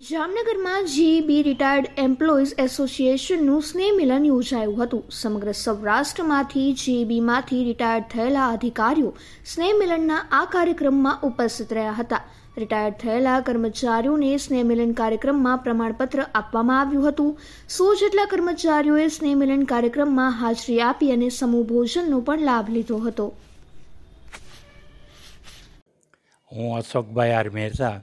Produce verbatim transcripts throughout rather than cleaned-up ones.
જામનગરમાં GEB retired employees એસોસિએશનનું સ્નેહ મિલન યોજાયું હતું. સમગ્ર સૌરાષ્ટ્રમાંથી જીઈબીમાંથી રિટાયર્ડ થયેલા અધિકારીઓ સ્નેહ મિલનના આ કાર્યક્રમમાં ઉપસ્થિત રહ્યા હતા. રિટાયર્ડ થયેલા કર્મચારીઓને સ્નેહ મિલન કાર્યક્રમમાં પ્રમાણપત્ર આપવામાં આવ્યું હતું. સો જેટલા કર્મચારીઓએ સ્નેહ મિલન કાર્યક્રમમાં હાજરી આપી અને સમૂહ ભોજનનો પણ લાભ લીધો હતો. હું Ashokbhai R Mehta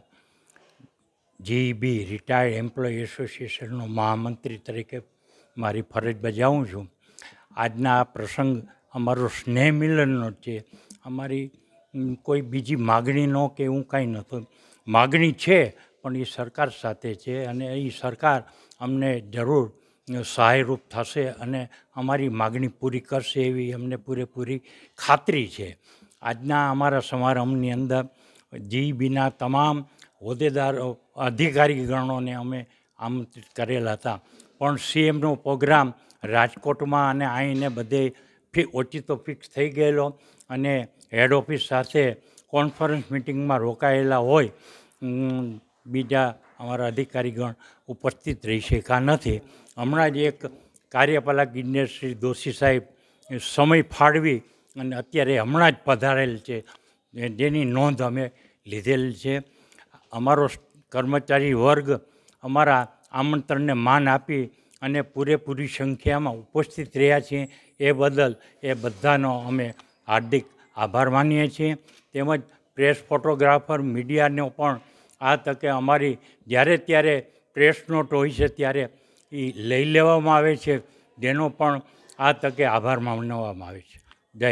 GEB retired employ એસોસિએશનનો મહામંત્રી તરીકે મારી ફરજ બજાવું છું. આજના આ પ્રસંગ અમારો સ્નેહ મિલનનો છે. અમારી કોઈ બીજી માગણીનો કે એવું કાંઈ નથી. માગણી છે પણ એ સરકાર સાથે છે અને એ સરકાર અમને જરૂર સહાયરૂપ થશે અને અમારી માગણી પૂરી કરશે એવી અમને પૂરેપૂરી ખાતરી છે. આજના અમારા સમારંભની અંદર જીઈબીના તમામ હોદ્દેદારો અધિકારીગણોને અમે આમંત્રિત કરેલા હતા, પણ સીએમનો પ્રોગ્રામ રાજકોટમાં અને અહીંને બધે ફી ઓચિતો ફિક્સ થઈ ગયેલો અને હેડ ઓફિસ સાથે કોન્ફરન્સ મિટિંગમાં રોકાયેલા હોય બીજા અમારા અધિકારીગણ ઉપસ્થિત રહી શક્યા નથી. હમણાં જ એક કાર્યપાલક ઇજનેર શ્રી દોશી સાહેબ સમય ફાળવી અને અત્યારે હમણાં જ પધારેલ છે, જેની નોંધ અમે લીધેલ છે. અમારો કર્મચારી વર્ગ અમારા આમંત્રણને માન આપી અને પૂરેપૂરી સંખ્યામાં ઉપસ્થિત રહ્યા છીએ એ બદલ એ બધાનો અમે હાર્દિક આભાર માનીએ છીએ. તેમજ પ્રેસ ફોટોગ્રાફર મીડિયાનો પણ આ તકે અમારી જ્યારે ત્યારે પ્રેસ નોટ હોય છે ત્યારે એ લઈ લેવામાં આવે છે, જેનો પણ આ તકે આભાર માનવામાં આવે છે.